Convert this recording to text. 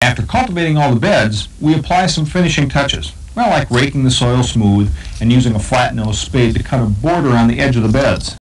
After cultivating all the beds, we apply some finishing touches, well, like raking the soil smooth and using a flat-nosed spade to cut a border on the edge of the beds.